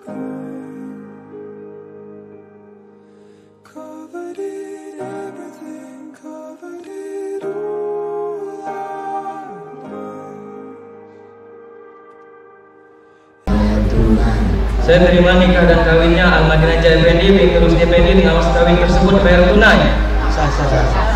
Saya terima nikah dan kawinnya Al-Madinah Jaya Effendi binti Rusdi Effendi dengan mas kawin tersebut bayar tunai. Sah.